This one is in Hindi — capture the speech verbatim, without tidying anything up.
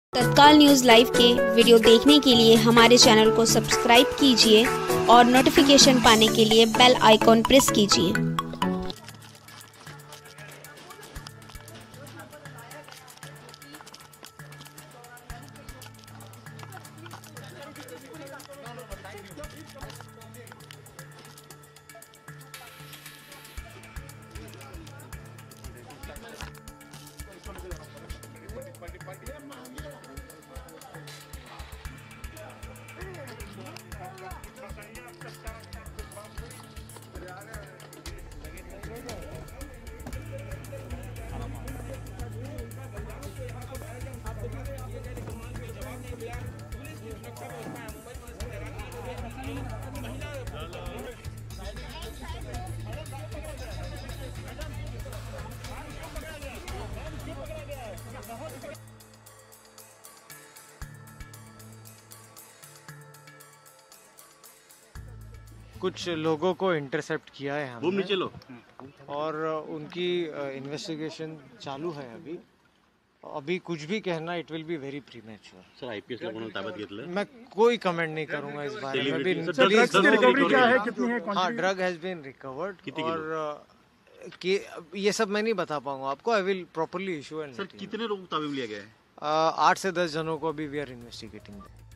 तत्काल न्यूज़ लाइव के वीडियो देखने के लिए हमारे चैनल को सब्सक्राइब कीजिए और नोटिफिकेशन पाने के लिए बेल आइकॉन प्रेस कीजिए। कुछ लोगों को इंटरसेप्ट किया है हमने चलो और उनकी इन्वेस्टिगेशन चालू है। अभी अभी कुछ भी कहना it will be very premature. Sir IPS ला कोणी ताब्यात घेतलं? मैं कोई कमेंट नहीं करूंगा इस बारे में। अभी रिकवरी क्या है, कितनी है? हाँ, ड्रग हैज बीन रिकवर्ड और कि ये सब मैं नहीं बता पाऊंगा आपको। I will properly issue and sir कितने लोगों को ताब्यात लिया गया है? आठ से दस जनों को अभी वी आर इन्वेस्टिगेटिंग।